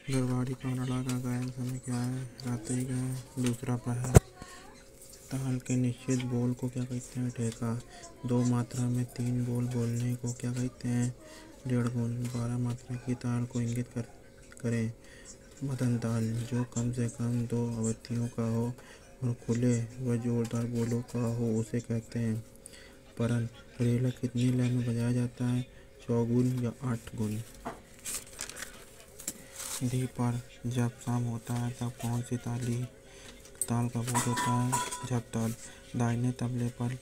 गरबाड़ी कानड़ा का गायन समय क्या है? रात्रि का है। दूसरा पहर। ताल के निश्चित बोल को क्या कहते हैं? ठेका। दो मात्रा में तीन बोल बोलने को क्या कहते हैं? डेढ़ गुण। 12 मात्रा की ताल को इंगित करें। मदन ताल। जो कम से कम दो अवधियों का हो और खुले व जोरदार बोलों का हो उसे कहते हैं परन। रेला कितनी लय में बजाया जाता है? 4 गुण या 8 गुण। धी पर जब शाम होता है तब कौन सी ताल का बोध होता है? जब ताल। दाहिने तबले पर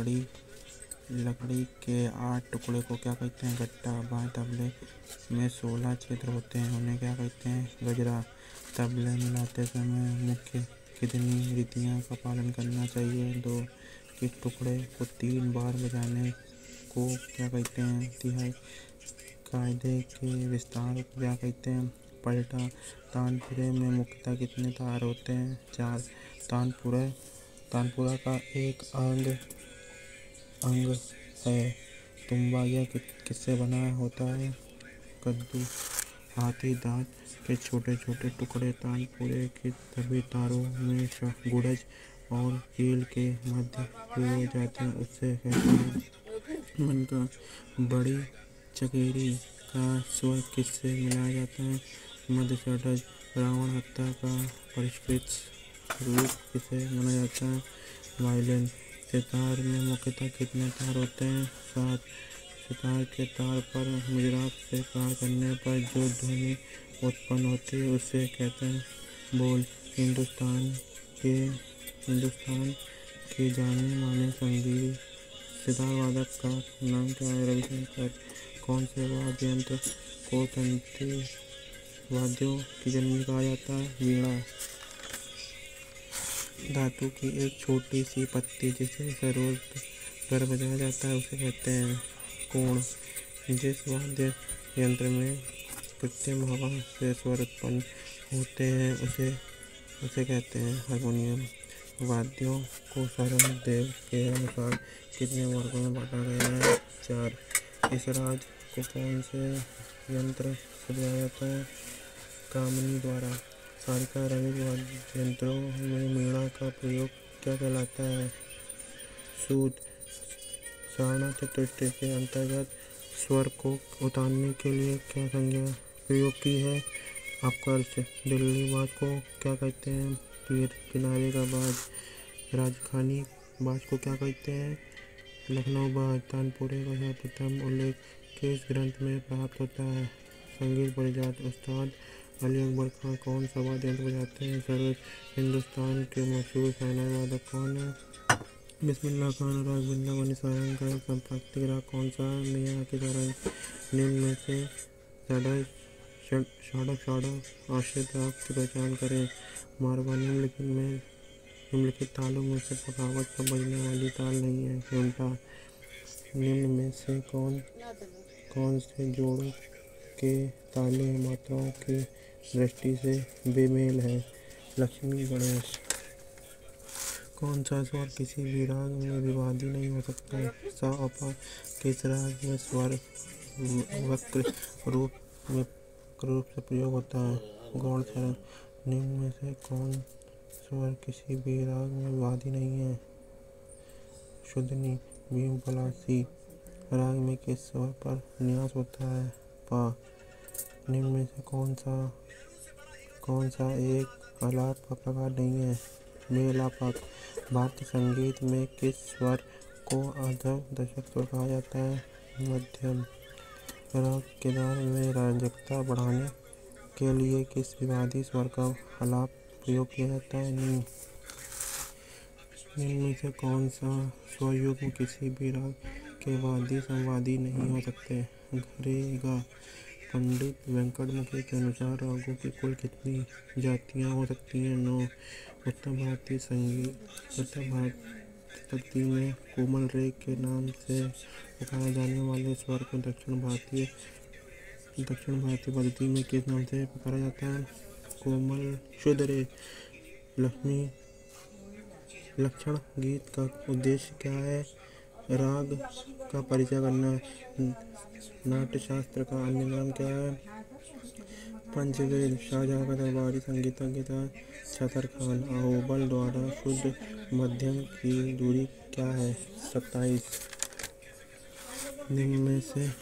लकड़ी के 8 टुकड़े को क्या कहते हैं? गट्टा। बाएं तबले में 16 छिद्र होते हैं, उन्हें क्या कहते हैं? गजरा। तबले मिलाते समय मुख्य कितनी रीतियों का पालन करना चाहिए? 2। किस टुकड़े को 3 बार बजाने को क्या कहते हैं? तिहाई। कायदे के विस्तार को क्या कहते हैं? पलटा। तानपुरे में मुख्यतः कितने तार होते हैं? 4। तानपुरा का एक अंग है। तुम्बा यह किससे बना होता है? कद्दू। हाथी दांत के छोटे छोटे टुकड़े तानपुरे के सभी तारों में गुड़ज और कील के मध्य हुए जाते हैं, उससे कहते हैं मन का। बड़ी चकेरी का स्वर किससे मिलाया जाता है? मध्य षड्ज। रावण हत्या का परिष्कृत रूप किसे माना जाता है? वायलिन। सितार में मुख्यतः कितने तार होते हैं? 7। सितार के तार पर मुजराब से प्रहार करने पर जो ध्वनि उत्पन्न होती है उसे कहते हैं बोल। हिंदुस्तान के जाने माने संगीत सितार वादक का नाम क्या है? रविशंकर। कौन से वाद्य यंत्र को तंत्री वाद्यों की जननी कहा जाता है? वीणा। धातु की एक छोटी सी पत्ती जिसे सरोज द्वारा बजाया जाता है उसे कहते हैं कोण। जिस वाद्य यंत्र में कृत्रिम हवा से स्वर उत्पन्न होते हैं उसे कहते हैं हारमोनियम। वाद्यों को सरल देव के अनुसार कितने वर्गों में बांटा गया है? 4। इस राग को कौन से यंत्र से बजाया जाता है? कामनी द्वारा। सारिका रंग वाद्य यंत्रों में वीणा का प्रयोग क्या कहलाता है? सूद। सारणा चतुष्टय के अंतर्गत स्वर को उतारने के लिए क्या संज्ञा प्रयोग की है? अपकर्ष। दिल्ली बाज को क्या कहते हैं? पीर किनारे का बाज। राजस्थानी बाज को क्या कहते हैं? लखनऊ बाज। तानपुरे का सर्वप्रथम उल्लेख किस ग्रंथ में प्राप्त होता है? संगीत परिजात। उस्ताद अली अकबर खान कौन सा वाद्य यंत्र बजाते हैं? सरोज। हिंदुस्तान के मशहूर शहनाई वादक कौन है? बिस्मिल्लाह खान। राग वृंदावनी सारंग का संप्राप्तिक राग कौन सा है? मियाँ की सारंग। निम्न में से षाढ़ आश्रित राग की पहचान करें। मारवा। निम्नलिखित तालों में से बगावत पर बजने वाली ताल नहीं है। घंटा। निम्न में से कौन से जोड़ों के ताले मात्राओं की दृष्टि से बेमेल है? लक्ष्मी गणेश। कौन सा स्वर किसी भी राग में विवादी नहीं हो सकता? सा और पा। किस राग में स्वर वक्र रूप से प्रयोग होता है? गौड़ सरंग। निम्न में से कौन स्वर किसी भी राग में विवादी नहीं है? शुद्धनी। भीम पलासी। राग में किस स्वर पर न्यास होता है? पा। निम्न में से कौन सा एक आलाप का प्रकार नहीं है? मेलापक। भारतीय संगीत में किस स्वर को आधा दशक स्वर कहा जाता है? मध्यम। राग केदार में रंजकता बढ़ाने के लिए किस विवादी स्वर का आलाप प्रयोग किया जाता है? नी। इनमें से कौन सा स्वरयुग्म किसी भी राग के वादी संवादी नहीं हो सकते? घरे गा। पंडित वेंकटमुखी के अनुसार रागों की कुल कितनी जातियाँ हो सकती हैं? 9। उत्तर भारतीय पद्धति में कोमल रेख के नाम से पुकारे जाने वाले स्वर को दक्षिण भारतीय पद्धति में किस नाम से पुकारा जाता है? कोमल शुद्ध रेख। लक्षण गीत का उद्देश्य क्या है? राग का परिचय करना। नाट्यशास्त्र का अन्य नाम क्या है? पंचवेद शाहजहां का दरबारी संगीतज्ञ था। छतर खान अहोबल द्वारा शुद्ध मध्यम की दूरी क्या है? 27। निम्न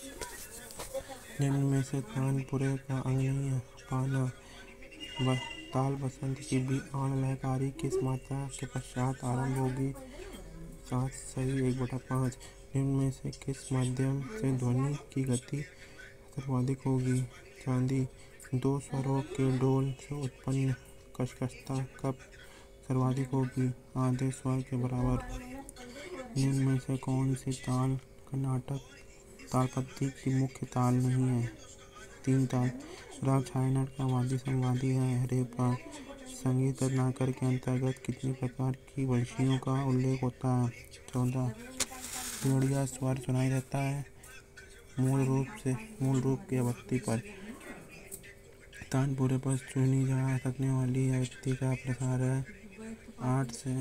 में से तानपुरे का अंग नहीं है। पाना ताल बसंत की भी आन लहकारी किस मात्रा के पश्चात आरंभ होगी? 7 सही 1/5। निम्न में से किस माध्यम से ध्वनि की गति सर्वाधिक होगी? चांदी। दो स्वरों के डोल से उत्पन्न कर्कशता कब सर्वाधिक होगी? आधे स्वर के बराबर। निम्न में से कौन सी ताल कर्नाटक तालपत्री की मुख्य ताल नहीं है? 3 ताल। राग छायानाट का वादी संवादी है। रेपा। संगीत रत्नाकर के अंतर्गत कितनी प्रकार की वंशियों का उल्लेख होता है? 14। जोड़िया स्वर सुनाई देता है मूल रूप की आवृत्ति पर। तानपुरे पर चुनी जा सकने वाली आवृत्ति का प्रसार है 8 से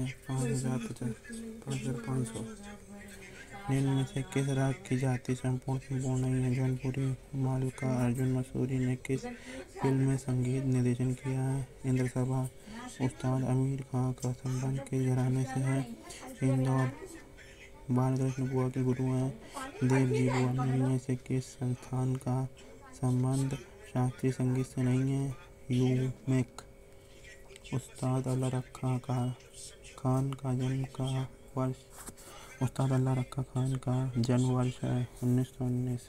5500। निम्न में से किस राग की जाति संपूर्ण नहीं है? जौनपुरी। मालविका। अर्जुन मसूरी ने किस फिल्म में संगीत निर्देशन किया है? इंद्रसभा। उस्ताद आमिर खान का संबंध किस घराने से है? इंदौर। बालकृष्ण बुआ के गुरु हैं देवजी बुआ। निम्न में से किस संस्थान का संबंध शास्त्रीय संगीत से नहीं है? यूमेक। उस्ताद अल्लाह रखा खान का जन्म का वर्ष? उस्ताद अल्लाह रखा खान का जन्म वर्ष है 1919।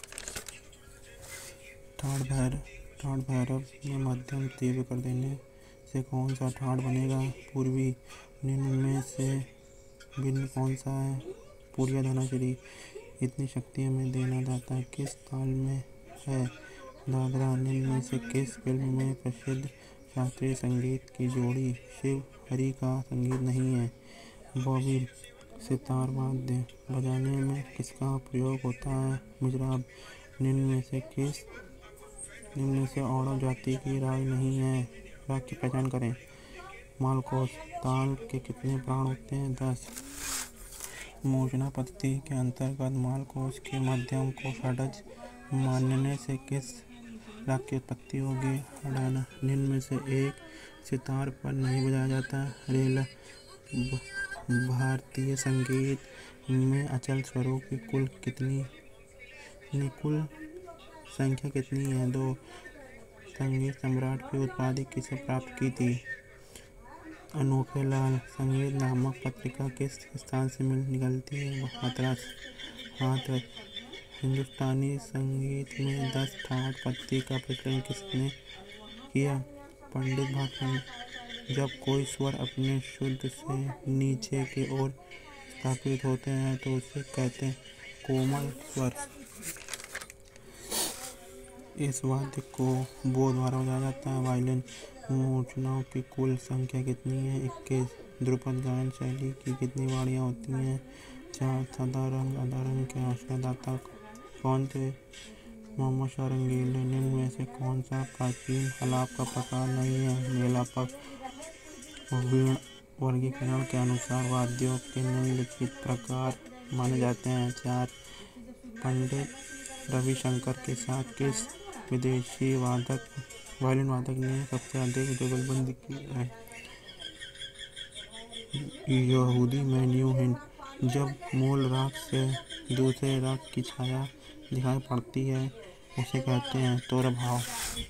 ठाठ भैरव में मध्यम तीव्र कर देने से कौन सा ठाठ बनेगा? पूर्वी। निम्न में से भिन्न कौन सा है? पूर्या धनाश्री। इतनी शक्ति हमें देना दाता किस ताल में है? दादरा। निम्न में से किस फिल्म में प्रसिद्ध शास्त्रीय संगीत की जोड़ी शिव हरि का संगीत नहीं है? बॉबी। सितार वाद्य बजाने में किसका प्रयोग होता है? मिजराब। निम्न में से औड़व जाति की राग नहीं है। राग की पहचान करें। मालकोस। ताल के कितने प्राण होते हैं? 10। मोचना पद्धति के अंतर्गत मालकोस के मध्यम को षड्ज मानने से किस राग की उत्पत्ति होगी? अडाना। निम्न में से एक सितार पर नहीं बजाया जाता। रेला। भारतीय संगीत में अचल स्वरों की कुल संख्या कितनी है? 2। संगीत सम्राट की उपाधि किसे प्राप्त की थी? अनोखे लाल। संगीत नामक पत्रिका किस स्थान से निकलती है? हाथरस। हिंदुस्तानी संगीत में 10 ठाट पत्ती का प्रचलन किसने किया? पंडित भागवत। जब कोई स्वर अपने शुद्ध से नीचे की ओर स्थापित होते हैं तो उसे कहते हैं कोमल स्वर। इस वाद्य को बो द्वारा बजाया जाता है। वायलिन। मोचनों की कुल संख्या कितनी है? 21। ध्रुपद गायन शैली की कितनी वाणियाँ होती हैं? 4। साधारण के आश्रयदाता कौन थे? मोहम्मद शाह रंगीले। निम्न में से कौन सा प्राचीन आलाप का प्रकार नहीं है? मेलापक। वर्गीकरण के अनुसार वाद्यों के निम्नलिखित प्रकार माने जाते हैं। 4। पंडित रविशंकर के साथ किस विदेशी वायलिन वादक ने सबसे अधिक जुगलबंदी की है? यहूदी मैन्यू हिंट। जब मूल राग से दूसरे राग की छाया दिखाई पड़ती है उसे कहते हैं तोरभाव।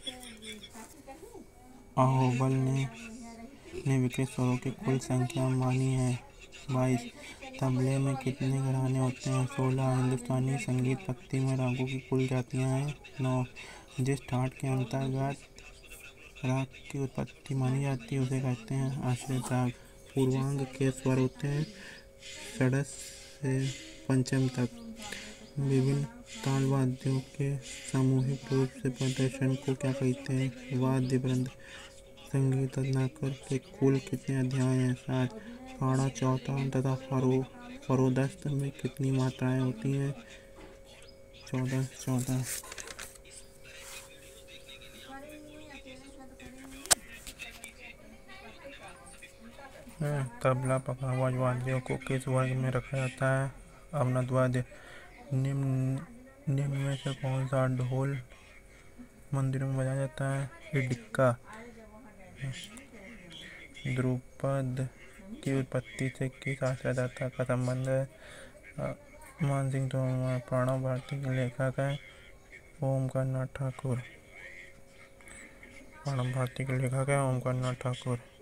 अहोबल ने विकृत स्वरों की कुल संख्या मानी है 22। तबले में कितने घराने होते हैं? 16। हिंदुस्तानी संगीत पद्धति में रागों की कुल जातियाँ हैं 9। जिस ठाट के अंतर्गत राग की उत्पत्ति मानी जाती है उसे कहते हैं आश्रित राग। पूर्वांग के स्वर होते हैं षड्ज से पंचम तक। विभिन्न ताल वाद्यों के सामूहिक रूप से प्रदर्शन को क्या कहते हैं? वाद्य वृंद। संगीत रत्नाकर के कुल कितने अध्याय हैं? 7। फाड़ा, चौथा तथा फरोदस्त में कितनी मात्राएं होती हैं? 14। तबला पखावज वाद्यों को किस वर्ग में रखा जाता है? अवनत वाद्य। निम्न में से कौन सा ढोल मंदिरों में बजाया जाता है। हिडिक्का ध्रुपद की उत्पत्ति से किस आचार्यदाता का संबंध है? मानसिंह तोमर। प्रणव भारती के लेखक है ओमकार नाथ ठाकुर। प्रणव भारती के लेखक है ओमकार नाथ ठाकुर।